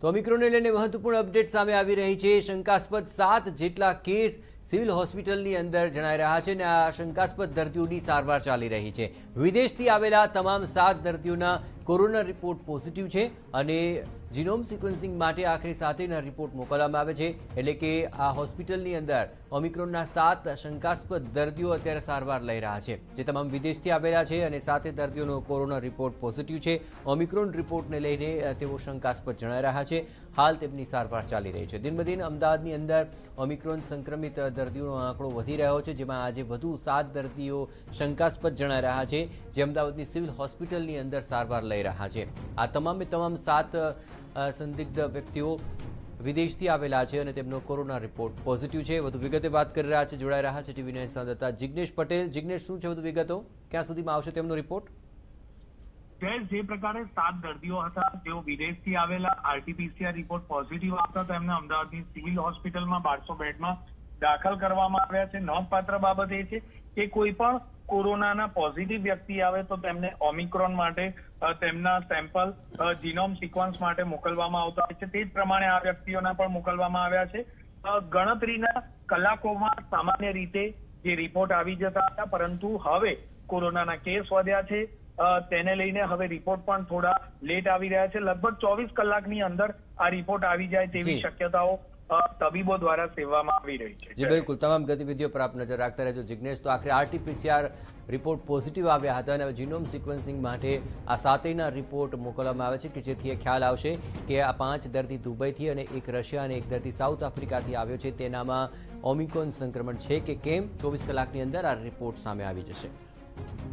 તો ઓમિક્રોનને લઈને મહત્વપૂર્ણ અપડેટ સામે આવી રહી છે। શંકાસ્પદ 7 જેટલા કેસ સિવિલ હોસ્પિટલની અંદર જણાઈ રહ્યા છે અને આ શંકાસ્પદ દર્દીઓની સારવાર ચાલી રહી છે। વિદેશથી આવેલા તમામ 7 દર્દીઓના કોરોના રિપોર્ટ પોઝિટિવ છે અને જીનોમ સિક્વન્સિંગ માટે આખરે 7ના રિપોર્ટ મોકલવામાં આવે છે। એટલે કે આ હોસ્પિટલની અંદર ઓમિક્રોનના 7 શંકાસ્પદ દર્દીઓ અત્યારે સારવાર લઈ રહ્યા છે, જે તમામ વિદેશથી આવેલા છે અને 7 દર્દીઓનો કોરોના રિપોર્ટ પોઝિટિવ છે। ઓમિક્રોન રિપોર્ટને લઈને તેઓ શંકાસ્પદ જણાઈ રહ્યા છે। હાલ તેમની સારવાર ચાલી રહી છે। દિન બદિન અમદાવાદની અંદર ઓમિક્રોન સંક્રમિત દર્દીઓનો આંકડો વધી રહ્યો છે, જેમાં આજે વધુ 7 દર્દીઓ શંકાસ્પદ જણાઈ રહ્યા છે, જે અમદાવાદની સિવિલ હોસ્પિટલની અંદર સારવાર લઈ રહ્યા છે। આ તમામે તમામ 7 સંદિગ્ધ વ્યક્તિઓ વિદેશથી આવેલા છે અને તેમનો કોરોના રિપોર્ટ પોઝિટિવ છે। વધુ વિગતે વાત કરી રહ્યા છે, જોડાઈ રહ્યા છે ટીવી9 સંવાદદાતા જિગ્નેશ પટેલ। જિગ્નેશ, શું છે વધુ વિગતો? ક્યાં સુધીમાં આવશે તેમનો રિપોર્ટ? જે પ્રકારે 7 દર્દીઓ હતા તેઓ વિદેશથી આવેલા, આરટીપીસીઆર રિપોર્ટ પોઝિટિવ આવતા તેમને અમદાવાદની સિવિલ હોસ્પિટલમાં 1200 બેડમાં દાખલ કરવામાં આવ્યા છે। નોંધપાત્ર બાબત એ છે કે કોઈ પણ કોરોનાના પોઝિટિવ વ્યક્તિ આવે તો તેમને ઓમિક્રોન માટે તેમના સેમ્પલ જીનોમ સિક્વન્સ માટે મોકલવામાં આવતા હોય છે। તે જ પ્રમાણે આ વ્યક્તિઓના પણ મોકલવામાં આવ્યા છે। ગણતરીના કલાકોમાં સામાન્ય રીતે જે રિપોર્ટ આવી જતા હતા, પરંતુ હવે કોરોનાના કેસ વધ્યા છે, તેને લઈને હવે રિપોર્ટ પણ થોડા લેટ આવી રહ્યા છે। લગભગ 24 કલાકની અંદર આ રિપોર્ટ આવી જાય તેવી શક્યતાઓ તબીબો દ્વારા સેવવામાં આવી રહી છે। જી બિલકુલ, તમામ ગતિવિધિઓ પર આપ નજર રાખતા રહેજો જિગ્નેશ। તો આખરે આરટીપીસીઆર રિપોર્ટ પોઝિટિવ આવ્યા હતા અને જીનોમ સિક્વન્સિંગ માટે આ 7ના રિપોર્ટ મોકલવામાં આવે છે, કે જેથી ખ્યાલ આવશે કે આ 5 દર્દી દુબઈથી અને 1 રશિયા અને 1 દર્દી સાઉથ આફ્રિકાથી આવ્યો છે, તેનામાં ઓમિક્રોન સંક્રમણ છે કે કેમ 24 કલાકની અંદર આ રિપોર્ટ સામે આવી જશે।